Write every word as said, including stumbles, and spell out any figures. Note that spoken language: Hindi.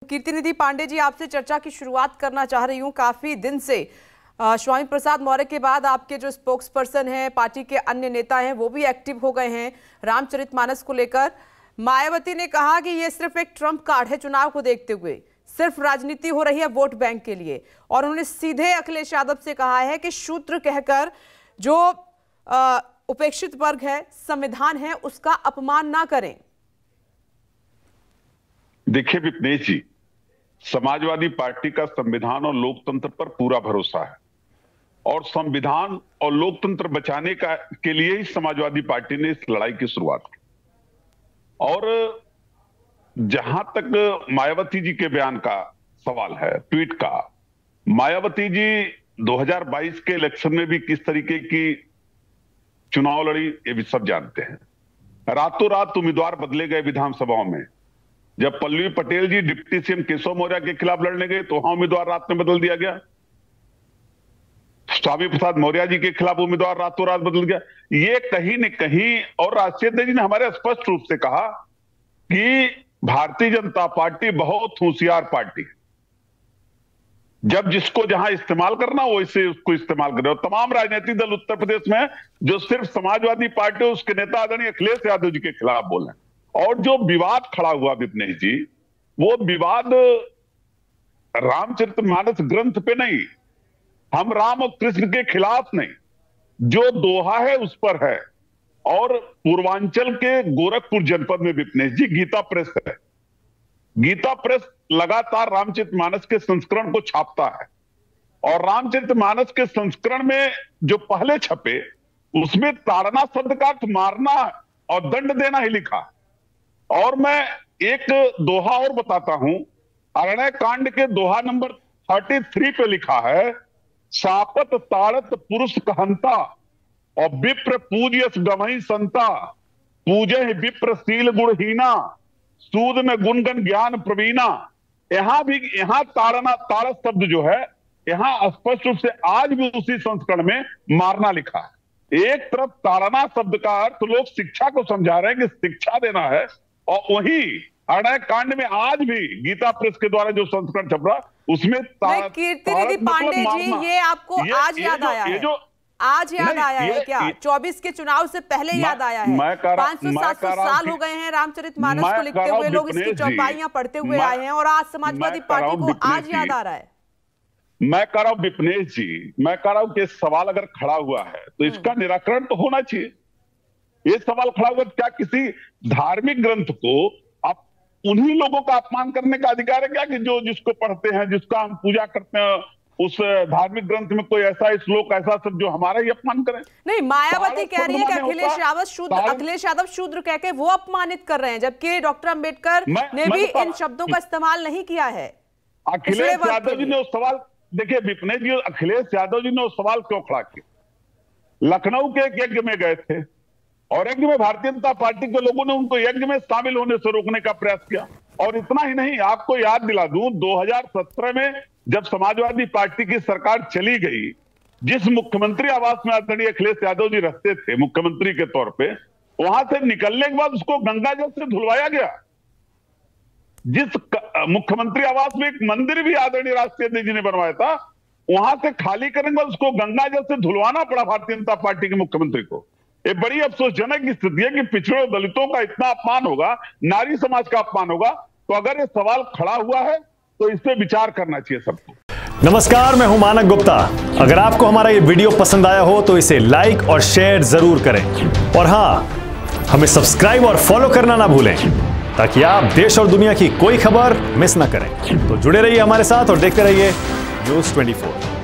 कीर्तिनिधि पांडे जी, आपसे चर्चा की शुरुआत करना चाह रही हूं। काफी दिन से स्वामी प्रसाद मौर्य के बाद आपके जो स्पोक्स पर्सन हैं, पार्टी के अन्य नेता हैं, वो भी एक्टिव हो गए हैं रामचरितमानस को लेकर। मायावती ने कहा कि ये सिर्फ एक ट्रम्प कार्ड है चुनाव को देखते हुए, सिर्फ राजनीति हो रही है वोट बैंक के लिए। और उन्होंने सीधे अखिलेश यादव से कहा है कि शूद्र कहकर जो आ, उपेक्षित वर्ग है, संविधान है, उसका अपमान ना करें। देखिए विपनेश जी, समाजवादी पार्टी का संविधान और लोकतंत्र पर पूरा भरोसा है और संविधान और लोकतंत्र बचाने का के लिए ही समाजवादी पार्टी ने इस लड़ाई की शुरुआत की। और जहां तक मायावती जी के बयान का सवाल है, ट्वीट का, मायावती जी दो हज़ार बाईस के इलेक्शन में भी किस तरीके की चुनाव लड़ी ये भी सब जानते हैं। रातों रात उम्मीदवार बदले गए विधानसभाओं में। जब पल्लवी पटेल जी डिप्टी सीएम केशव मौर्य के खिलाफ लड़ने गए तो वहां उम्मीदवार रात में बदल दिया गया। स्वामी प्रसाद मौर्य जी के खिलाफ उम्मीदवार रातों रात बदल गया। ये कहीं न कहीं, और राजशेखर जी ने हमारे स्पष्ट रूप से कहा कि भारतीय जनता पार्टी बहुत होशियार पार्टी है, जब जिसको जहां इस्तेमाल करना वैसे उसको इस्तेमाल करे। और तमाम राजनीतिक दल उत्तर प्रदेश में जो सिर्फ समाजवादी पार्टी उसके नेता आदरणीय अखिलेश यादव जी के खिलाफ बोले, और जो विवाद खड़ा हुआ विपनेश जी, वो विवाद रामचरितमानस ग्रंथ पे नहीं, हम राम और कृष्ण के खिलाफ नहीं, जो दोहा है उस पर है। और पूर्वांचल के गोरखपुर जनपद में विपनेश जी गीता प्रेस है। गीता प्रेस लगातार रामचरितमानस के संस्करण को छापता है और रामचरितमानस के संस्करण में जो पहले छपे उसमें ताड़ना शब्द का अर्थ मारना और दंड देना ही लिखा। और मैं एक दोहा और बताता हूं, अरण्य कांड के दोहा नंबर तैंतीस पे लिखा है, सापत ताड़त पुरुष कहंता और विप्र पूज्यस गमही संता, पूजे विप्र शील गुणहीना, सूद में गुणगन ज्ञान प्रवीणा। यहां भी, यहां ताड़ना, ताड़त शब्द जो है यहां स्पष्ट रूप से आज भी उसी संस्करण में मारना लिखा है। एक तरफ ताड़ना शब्द का अर्थ लोग शिक्षा को समझा रहे हैं कि शिक्षा देना है, और वही अरण्य कांड में आज भी गीता प्रेस के द्वारा जो संस्करण छप रहा उसमें कीर्तिनिधि पांडे जी, ये आपको ये, आज याद आया है? जो आज याद आया है क्या? चौबीस के चुनाव से पहले याद आया है? पांच सौ सात सौ साल हो गए हैं रामचरितमानस को लिखते हुए, लोग इसकी चौपाइयां पढ़ते हुए आए हैं, और आज समाजवादी पार्टी को आज याद आ रहा है। मैं कह रहा हूं विपनेश जी, मैं कह रहा हूं कि सवाल अगर खड़ा हुआ है तो इसका निराकरण तो होना चाहिए। ये सवाल खड़ा हुआ, क्या किसी धार्मिक ग्रंथ को आप उन्हीं लोगों का अपमान करने का अधिकार है क्या कि जो जिसको पढ़ते हैं, जिसका हम पूजा करते हैं, उस धार्मिक ग्रंथ में कोई ऐसा श्लोक, ऐसा सब जो हमारा ही अपमान करें? नहीं, मायावती कह रही है कि अखिलेश यादव शूद्र अखिलेश यादव शूद्र कह के वो अपमानित कर रहे हैं, जबकि डॉक्टर अंबेडकर ने भी इन शब्दों का इस्तेमाल नहीं किया है। अखिलेश यादव जी ने उस सवाल, देखिए विपनेश जी, अखिलेश यादव जी ने उस सवाल क्यों खड़ा किया? लखनऊ के एक यज्ञ में गए थे और यज्ञ में भारतीय जनता पार्टी के लोगों ने उनको यज्ञ में शामिल होने से रोकने का प्रयास किया। और इतना ही नहीं, आपको याद दिला दूं, दो हज़ार सत्रह में जब समाजवादी पार्टी की सरकार चली गई, जिस मुख्यमंत्री आवास में आदरणीय अखिलेश यादव जी रहते थे मुख्यमंत्री के तौर पे, वहां से निकलने के बाद उसको गंगा जल से धुलवाया गया। जिस मुख्यमंत्री आवास में एक मंदिर भी आदरणीय राजशेखर जी ने बनवाया था, वहां से खाली करने के बाद उसको गंगा जल से धुलवाना पड़ा भारतीय जनता पार्टी के मुख्यमंत्री को। ये बड़ी अफसोसजनक स्थिति है कि पिछड़े दलितों का इतना अपमान होगा, नारी समाज का अपमान होगा। तो अगर ये सवाल खड़ा हुआ है तो इस पे विचार करना चाहिए सबको। नमस्कार, मैं हूं मानक गुप्ता। अगर आपको हमारा ये वीडियो पसंद आया हो तो इसे लाइक और शेयर जरूर करें, और हां, हमें सब्सक्राइब और फॉलो करना ना भूलें ताकि आप देश और दुनिया की कोई खबर मिस ना करें। तो जुड़े रहिए हमारे साथ और देखते रहिए न्यूज़ चौबीस।